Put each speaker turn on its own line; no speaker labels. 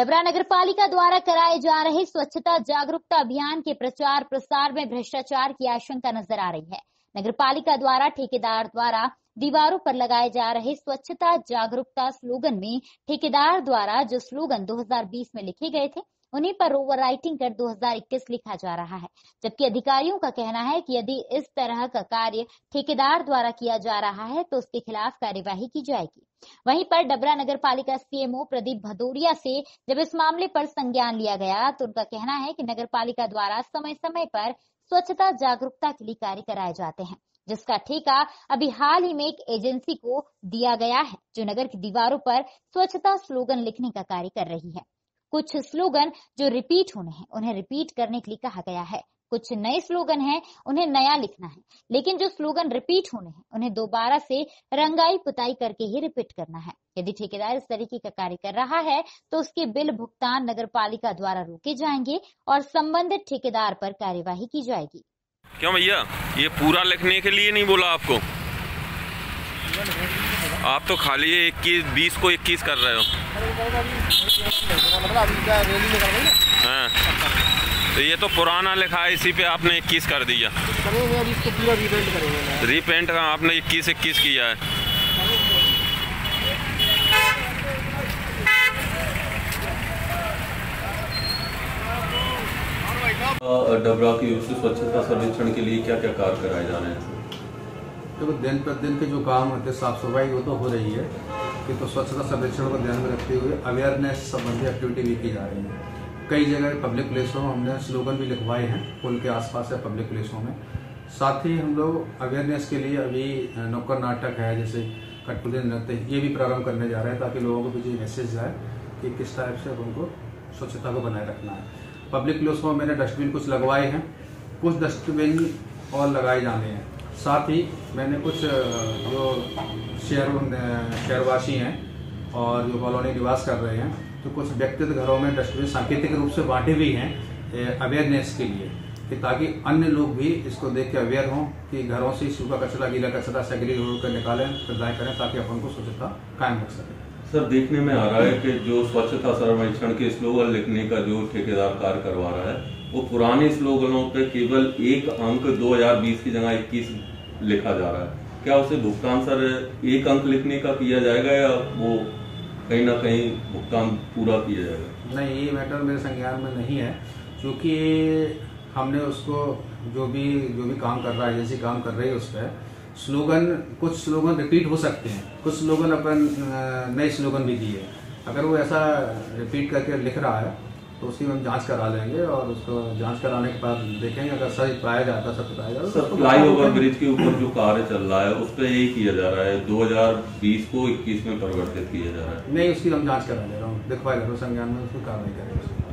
डबरा नगर पालिका द्वारा कराए जा रहे स्वच्छता जागरूकता अभियान के प्रचार प्रसार में भ्रष्टाचार की आशंका नजर आ रही है। नगर पालिका द्वारा ठेकेदार द्वारा दीवारों पर लगाए जा रहे स्वच्छता जागरूकता स्लोगन में ठेकेदार द्वारा जो स्लोगन 2020 में लिखे गए थे उन्हीं पर ओवर राइटिंग कर 2021 लिखा जा रहा है, जबकि अधिकारियों का कहना है कि यदि इस तरह का कार्य ठेकेदार द्वारा किया जा रहा है तो उसके खिलाफ कार्यवाही की जाएगी। वहीं पर डबरा नगर पालिका सीएमओ प्रदीप भदौरिया से जब इस मामले पर संज्ञान लिया गया तो उनका कहना है कि नगर पालिका द्वारा समय समय पर स्वच्छता जागरूकता के लिए कार्य कराए जाते हैं, जिसका ठेका अभी हाल ही में एक एजेंसी को दिया गया है जो नगर की दीवारों पर स्वच्छता स्लोगन लिखने का कार्य कर रही है। कुछ स्लोगन जो रिपीट होने हैं उन्हें रिपीट करने के लिए कहा गया है, कुछ नए स्लोगन हैं उन्हें नया लिखना है, लेकिन जो स्लोगन रिपीट होने हैं उन्हें दोबारा से रंगाई पुताई करके ही रिपीट करना है। यदि ठेकेदार इस तरीके का कार्य कर रहा है तो उसके बिल भुगतान नगर पालिका द्वारा रोके जाएंगे और संबंधित ठेकेदार पर कार्यवाही की जाएगी।
क्यों भैया, ये पूरा लिखने के लिए नहीं बोला आपको? आप तो खाली 21 को 21 कर रहे हो। हाँ, तो ये तो पुराना लिखा है, इसी पे आपने 21 कर दिया। रीपेंट का आपने 21 किया है।
डबरा की ओर से स्वच्छता सर्वेक्षण के लिए क्या क्या कार्य कराए जा रहे हैं?
देखो, दिन प्रतिदिन के जो काम होते हैं साफ सफाई वो तो हो रही है कि तो स्वच्छता सर्वेक्षण को ध्यान में रखते हुए अवेयरनेस संबंधी एक्टिविटी भी की जा रही है। कई जगह पब्लिक प्लेसों में हमने स्लोगन भी लिखवाए हैं, पुल के आसपास या पब्लिक प्लेसों में। साथ ही हम लोग अवेयरनेस के लिए अभी नुक्कड़ नाटक है, जैसे कठपुतली नृत्य, ये भी प्रारंभ करने जा रहे हैं ताकि लोगों को भी मैसेज जाए कि किस टाइप से उनको स्वच्छता को बनाए रखना है। पब्लिक प्लेसों में मैंने डस्टबिन कुछ लगवाए हैं, कुछ डस्टबिन और लगाए जाने हैं। साथ ही मैंने कुछ जो शहरवासी हैं और जो कॉलोनी निवास कर रहे हैं तो कुछ व्यक्तिगत घरों में डस्टबिन सांकेतिक रूप से बांटे भी हैं अवेयरनेस के लिए, कि ताकि अन्य लोग भी इसको देख के अवेयर हों कि घरों से सूखा कचरा गीला कचरा सेग्रीगेट कर निकालें, प्रदाय करें ताकि अपन को स्वच्छता कायम रख सकें।
सर, देखने में आ रहा है कि जो स्वच्छता सर्वेक्षण के स्लोगन लिखने का जो ठेकेदार कार्य करवा रहा है वो पुराने स्लोगनों पे केवल एक अंक 2020 की जगह 21 लिखा जा रहा है। क्या उसे भुगतान सर एक अंक लिखने का किया जाएगा या वो कहीं ना कहीं भुगतान पूरा किया जाएगा?
नहीं, ये मैटर मेरे संज्ञान में नहीं है, क्योंकि हमने उसको जो भी काम कर रहा है, जैसे काम कर रही है उस पर स्लोगन, कुछ स्लोगन रिपीट हो सकते हैं, कुछ स्लोगन अपन नए स्लोगन भी दिए। अगर वो ऐसा रिपीट करके लिख रहा है तो उसकी हम जांच करा लेंगे और उसको जांच कराने के बाद देखेंगे, अगर सही पाया जाता सर
फ्लाईओवर ब्रिज के ऊपर जो कार्य चल रहा है उस पर यही किया जा रहा है, 2020 को 21 में परिवर्तित किया जा रहा है।
नहीं, उसकी हम जांच करा ले रहा हूँ, दिखवा ले रहा हूँ, संज्ञान में उसको कार्रवाई करेंगे।